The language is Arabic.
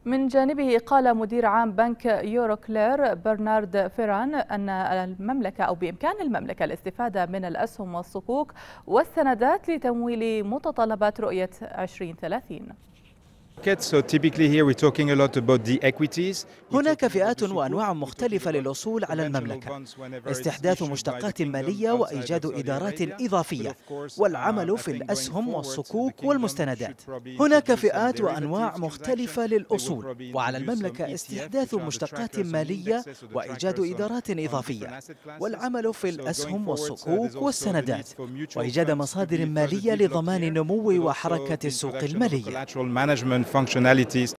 من جانبه قال مدير عام بنك يوروكلير برنارد فيران أن المملكة أو بإمكان المملكة الاستفادة من الأسهم والصكوك والسندات لتمويل متطلبات رؤية 2030. هناك فئات وأنواع مختلفة للأصول على المملكة، استحداث مشتقات مالية وإيجاد إدارات إضافية، والعمل في الأسهم والصكوك والمستندات. هناك فئات وأنواع مختلفة للأصول، وعلى المملكة استحداث مشتقات مالية وإيجاد إدارات إضافية، والعمل في الأسهم والصكوك والسندات، وإيجاد مصادر مالية لضمان نمو وحركة السوق المالية.